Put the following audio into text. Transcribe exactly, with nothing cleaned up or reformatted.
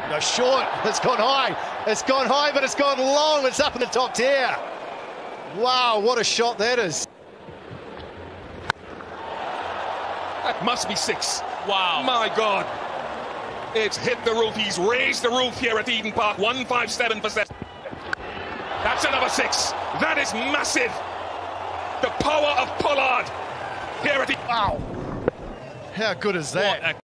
No, short. It's gone high. It's gone high, but it's gone long. It's up in the top tier. Wow, what a shot that is. That must be six. Wow. My God. It's hit the roof. He's raised the roof here at Eden Park. one fifty-seven percent. That's another six. That is massive. The power of Pollard here at Eden. Wow. How good is that?